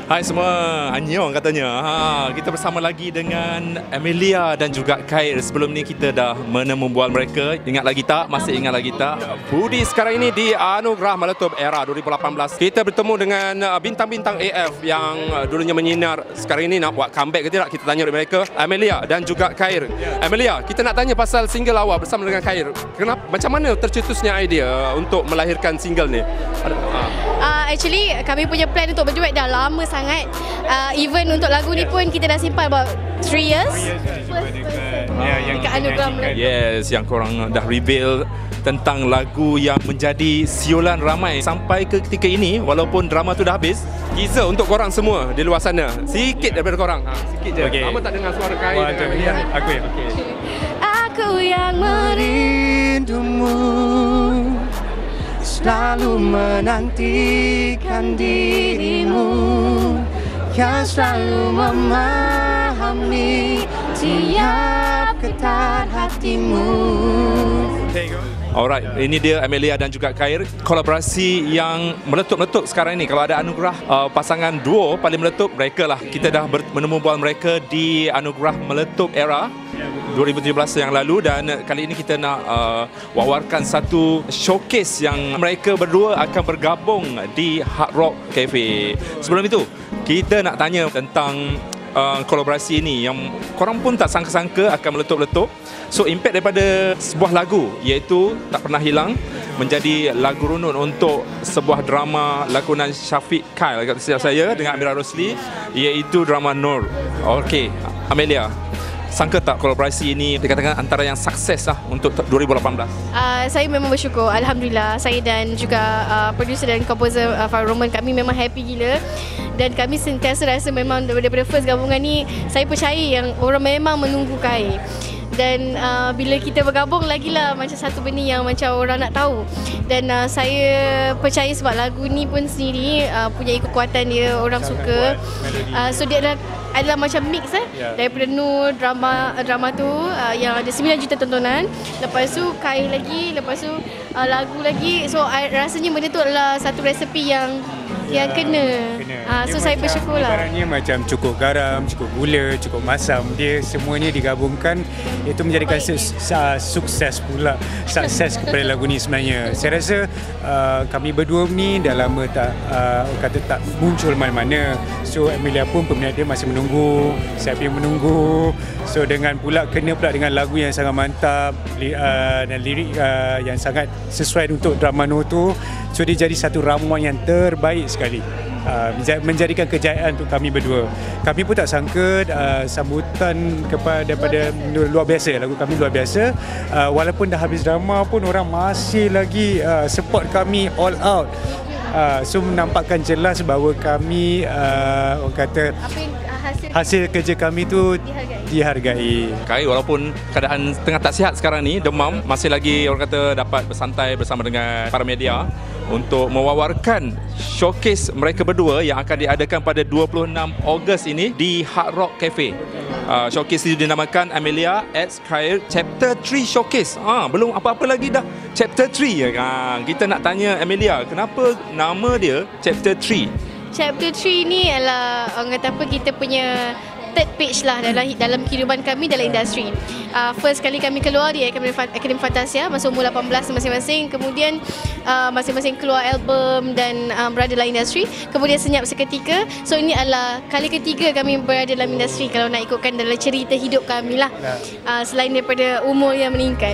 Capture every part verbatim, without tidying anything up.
Hai semua, Annyeong katanya. Ha, kita bersama lagi dengan Amelia dan juga Khair. Sebelum ni kita dah mana membual mereka. Ingat lagi tak? Masih ingat lagi tak? Budi sekarang ini di Anugerah Meletup Era dua ribu lapan belas. Kita bertemu dengan bintang-bintang A F yang dulunya menyinar. Sekarang ini nak buat comeback ke tidak? Kita tanya dari mereka. Amelia dan juga Khair. Amelia, kita nak tanya pasal single awal bersama dengan Khair. Kenapa? Macam mana tercetusnya idea untuk melahirkan single ni? Uh, actually kami punya plan untuk berduet dah lama sangat. Uh, even untuk lagu ni pun kita dah simpan about three years. Dekat Anugerah. Yes, yang korang dah reveal tentang lagu yang menjadi siulan ramai sampai ke ketika ini. Walaupun drama tu dah habis, teaser untuk korang semua di luar sana. Sikit daripada korang. Ha, sikit je. Okay. Lama tak dengar suara Khair. Aku ya. Okay. Aku yang merindumu, selalu menantikan dirimu, yang selalu memahami tiap getar hatimu. Alright, ini dia Amelia dan juga Khair. Kolaborasi yang meletup-meletup sekarang ini. Kalau ada anugerah uh, pasangan duo paling meletup, mereka lah. Kita dah menemu bual mereka di Anugerah Meletup Era dua ribu tujuh belas yang lalu, dan kali ini kita nak uh, wawarkan satu showcase yang mereka berdua akan bergabung di Hard Rock Cafe. Sebelum itu, kita nak tanya tentang uh, kolaborasi ini yang korang pun tak sangka-sangka akan meletup-letup. So impact daripada sebuah lagu iaitu Tak Pernah Hilang menjadi lagu runut untuk sebuah drama lakonan Syafiq Kyle kat setiap saya dengan Amira Rosli, iaitu drama Nur. Okey, Amelia, sangka tak kolaborasi ini dikatakan antara yang sukses lah untuk dua ribu lapan belas? Uh, saya memang bersyukur. Alhamdulillah, saya dan juga uh, producer dan komposer uh, Farul Roman, kami memang happy gila. Dan kami sentiasa rasa memang daripada first gabungan ni, saya percaya yang orang memang menunggu Khair. Dan uh, bila kita bergabung lagilah macam satu benda yang macam orang nak tahu. Dan uh, saya percaya sebab lagu ni pun sendiri uh, punya kekuatan dia, orang suka. Uh, so dia adalah, adalah macam mix eh yeah. Daripada Nur drama drama tu uh, yang ada sembilan juta tontonan. Lepas tu Khair lagi, lepas tu uh, lagu lagi. So I, rasanya benda tu adalah satu resepi yang yang kena, kena. Uh, so saya bersyukur lah. Ibaratnya macam cukup garam, cukup gula, cukup masam, dia semuanya digabungkan, itu menjadikan su sukses pula, sukses kepada lagu ni sebenarnya. Saya rasa uh, kami berdua ni dah lama tak uh, kata tak muncul mana-mana. So Amelia pun peminat dia masih menunggu, saya pun menunggu. So dengan pula kena pula dengan lagu yang sangat mantap, li uh, dan lirik uh, yang sangat sesuai untuk drama Nur tu. So dia jadi satu ramuan yang terbaik sekali, uh, menjadikan kejayaan untuk kami berdua. Kami pun tak sangka uh, sambutan kepada daripada luar biasa, lagu kami luar biasa. Uh, walaupun dah habis drama pun orang masih lagi uh, support kami all out. Uh, so menampakkan jelas bahawa kami uh, orang kata hasil, hasil kerja kami tu dihargai. dihargai. Khair, walaupun keadaan tengah tak sihat sekarang ni, demam, masih lagi orang kata dapat bersantai bersama dengan para media untuk mewawarkan showcase mereka berdua yang akan diadakan pada dua puluh enam Ogos ini di Hard Rock Cafe. Uh, showcase itu dinamakan Amelia x Khair Chapter three Showcase. Ah, belum apa-apa lagi dah Chapter three. Ah, kita nak tanya Amelia, kenapa nama dia Chapter three? Chapter three ni adalah orang kata apa, kita punya third page lah dalam dalam kehidupan kami dalam industri. Uh, first kali kami keluar di Akademi, Akademi Fantasia masa umur lapan belas masing-masing. Kemudian uh, masing-masing keluar album dan uh, berada dalam industri. Kemudian senyap seketika. So ini adalah kali ketiga kami berada dalam industri kalau nak ikutkan dalam cerita hidup kami lah. Uh, selain daripada umur yang meningkat.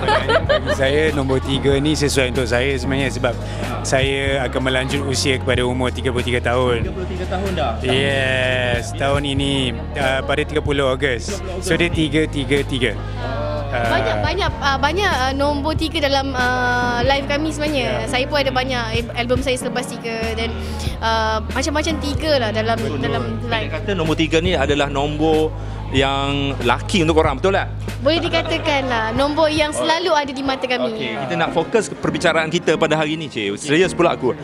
Saya nombor tiga ni sesuai untuk saya sebenarnya sebab saya akan melanjut usia kepada umur tiga puluh tiga tahun. tiga puluh tiga tahun dah? Yes, tahun ini uh, pada tiga puluh Ogos. So dia tiga tiga tiga. Banyak banyak uh, banyak uh, nombor tiga dalam uh, live kami sebenarnya. Yeah. Saya pun ada banyak album saya selepas tiga dan uh, macam-macam tiga lah dalam Betul. dalam live. Kata nombor tiga ni adalah nombor yang laki untuk korang, betul tak? Boleh dikatakan lah, nombor yang selalu ada di mata kami. Okey, kita nak fokus perbicaraan kita pada hari ini, cik. Serius pula aku.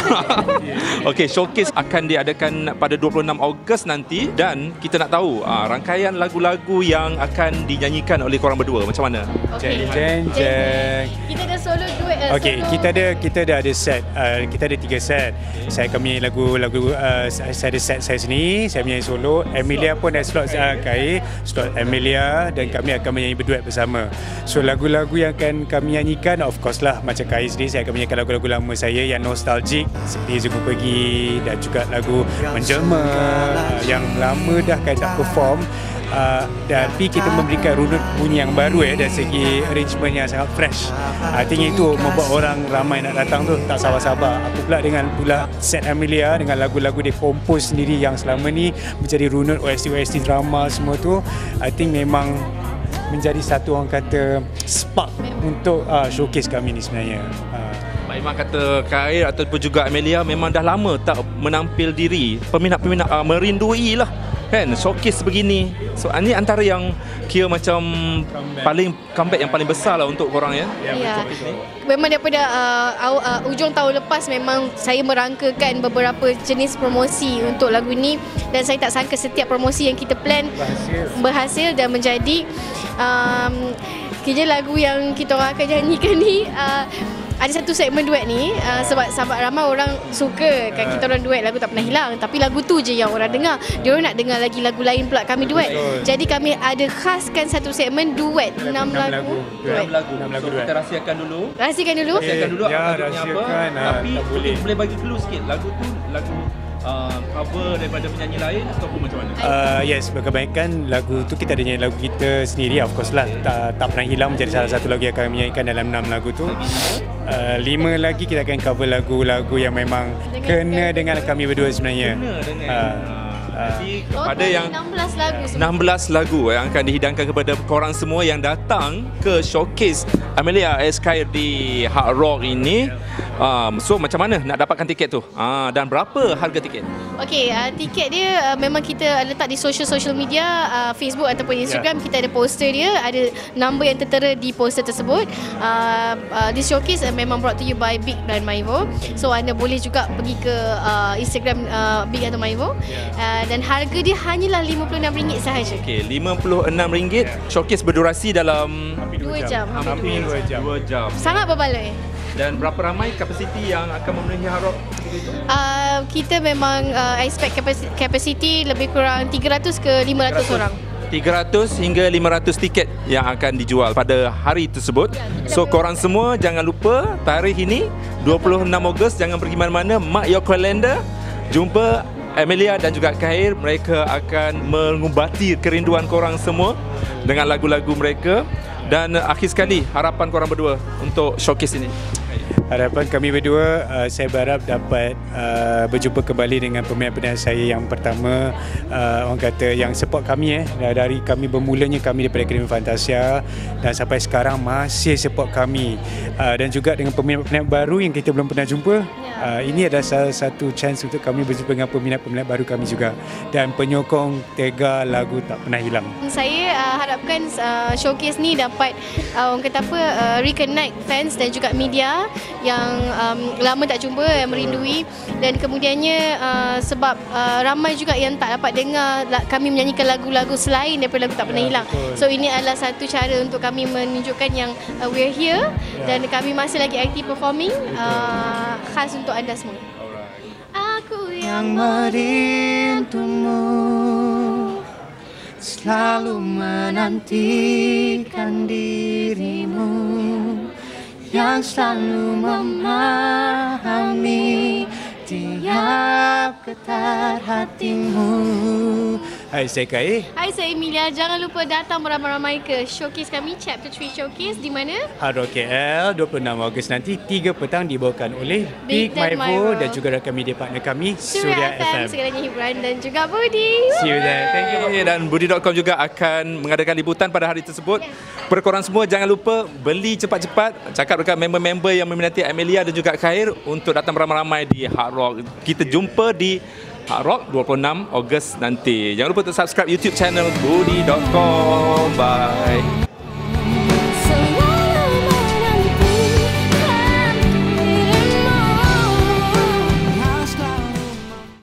Okey, showcase akan diadakan pada dua puluh enam Ogos nanti dan kita nak tahu aa, rangkaian lagu-lagu yang akan dinyanyikan oleh korang berdua. Macam mana? Okey. Jeng jeng. Kita ada solo duet. Uh, Okey, solo. kita ada kita dah ada set. Uh, kita ada tiga set. Saya akan menyanyi lagu-lagu uh, saya ada set saya sendiri, saya menyanyi solo. Emilia pun ada slot uh, Kai, slot Emilia dan kami akan menyanyi berduet bersama. So lagu-lagu yang akan kami nyanyikan, of course lah macam Kai sendiri, saya akan menyanyikan lagu-lagu lama saya yang nostalgic seperti Zuku Pergi dan juga lagu Menjelma uh, yang lama dah Kai tak perform. Uh, tapi kita memberikan runut bunyi yang baru eh dari segi arrangement yang sangat fresh. I think itu membuat orang ramai nak datang tu tak sabar-sabar. Apa pula dengan pula set Amelia dengan lagu-lagu dia kompos sendiri yang selama ni menjadi runut O S T O S T drama semua tu, I think memang menjadi satu orang kata spark untuk uh, showcase kami ni sebenarnya. Uh, Baik, Mak kata Khair ataupun juga Amelia memang dah lama tak menampil diri. Peminat-peminat uh, merindui lah kan showcase begini. So ini antara yang kira macam comeback. paling comeback yang paling besar lah untuk korang ya. Ya. Memang daripada uh, uh, ujung tahun lepas memang saya merangkakan beberapa jenis promosi untuk lagu ni dan saya tak sangka setiap promosi yang kita plan berhasil, berhasil dan menjadi um, kira lagu yang kita orang akan nyanyikan ni uh, ada satu segmen duet ni uh, sebab sebab ramai orang suka kan kita orang duet lagu Tak Pernah Hilang, tapi lagu tu je yang orang dengar. Dia orang nak dengar lagi lagu lain pula kami duet. Betul. Jadi kami ada khaskan satu segmen duet enam lagu. enam lagu. enam lagu duet. Kita rahsiakan dulu. Rahsiakan dulu. Rahsiakan dulu ya, lagunya rahsiakan, apa. ha, Tapi boleh boleh bagi clue sikit. Lagu tu lagu Uh, cover daripada penyanyi lain ataupun macam mana? Uh, yes, berkebaikan lagu tu kita ada nyanyi lagu kita sendiri, of course lah. Tak, tak Pernah Hilang menjadi salah satu lagu yang akan menyanyikan dalam enam lagu tu. Uh, lima lagi kita akan cover lagu-lagu yang memang dengan kena dengan kami berdua sebenarnya. Kena dengan uh, Jadi Oh, kepada yang enam belas lagu semua. enam belas lagu yang akan dihidangkan kepada korang semua yang datang ke showcase Amelia S. Khair di Hard Rock ini. Um, so macam mana nak dapatkan tiket tu? Uh, dan berapa harga tiket? Okey, uh, tiket dia uh, memang kita letak di social-social media, uh, Facebook ataupun Instagram. Yeah. Kita ada poster dia, ada number yang tertera di poster tersebut. Uh, uh, this showcase uh, memang brought to you by Big dan Maivo. So anda boleh juga pergi ke uh, Instagram uh, Big atau Maivo. Yeah. Uh, dan harga dia hanyalah lima puluh enam ringgit sahaja. Okey, lima puluh enam ringgit. Showcase berdurasi dalam dua jam. Hampir dua jam. dua jam. Sangat berbaloi. Dan berapa ramai kapasiti yang akan memenuhi Hard Rock? Uh, kita memang uh, expect kapasiti lebih kurang tiga ratus ke lima ratus orang. tiga ratus hingga lima ratus tiket yang akan dijual pada hari tersebut. So korang semua jangan lupa tarikh ini dua puluh enam Ogos, jangan pergi mana-mana, mark your calendar. Jumpa Amelia dan juga Khair, mereka akan mengubati kerinduan korang semua dengan lagu-lagu mereka. Dan akhir sekali, harapan korang berdua untuk showcase ini. Harapan kami berdua, uh, saya berharap dapat uh, berjumpa kembali dengan peminat-peminat saya yang pertama, uh, orang kata yang support kami eh dari kami bermulanya kami daripada Akademi Fantasia dan sampai sekarang masih support kami, uh, dan juga dengan peminat-peminat baru yang kita belum pernah jumpa. Uh, ini adalah salah satu chance untuk kami berjumpa dengan peminat-peminat baru kami juga dan penyokong tega lagu Tak Pernah Hilang. Saya uh, harapkan uh, showcase ni dapat uh, orang kata apa uh, reconnect fans dan juga media yang um, lama tak jumpa, yang merindui, dan kemudiannya uh, sebab uh, ramai juga yang tak dapat dengar kami menyanyikan lagu-lagu selain daripada lagu Tak Pernah Hilang. So ini adalah satu cara untuk kami menunjukkan yang uh, we're here dan kami masih lagi aktif performing uh, khas untuk anda semua. Aku yang merindumu, selalu menantikan dirimu, yang selalu memahami tiap getar hatimu. Hai, saya Khair. Hai, saya Emilia. Jangan lupa datang beramai-ramai ke showcase kami, Chapter tiga Showcase, di mana? Hard Rock K L dua puluh enam Ogos nanti tiga petang dibawakan oleh Big Big dan Maivo Maivo dan juga rakan media partner kami Suria, Suria F M, F M. segalanya hiburan, dan juga Budi. See you there. Thank you. Dan Budi dot com juga akan mengadakan liputan pada hari tersebut. Kepada korang semua, jangan lupa beli cepat-cepat. Cakap dekat member-member yang meminati Amelia dan juga Khair untuk datang beramai-ramai di Hard Rock. Kita jumpa di Hard Rock dua puluh enam Ogos nanti. Jangan lupa untuk subscribe YouTube channel budi dot com. Bye.